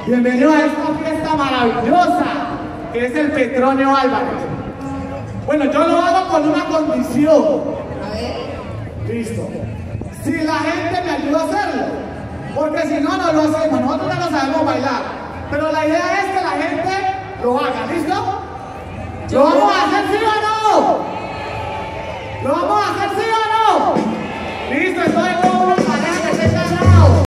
Bienvenido a esta fiesta maravillosa que es el Petronio Álvarez. Bueno, yo lo hago con una condición. A ver. Listo. Si la gente me ayuda a hacerlo, porque si no, no lo hacemos. Nosotros ya no sabemos bailar, pero la idea es que la gente lo haga. ¿Listo? ¿Lo vamos a hacer sí o no? ¿Lo vamos a hacer sí o no? Listo, entonces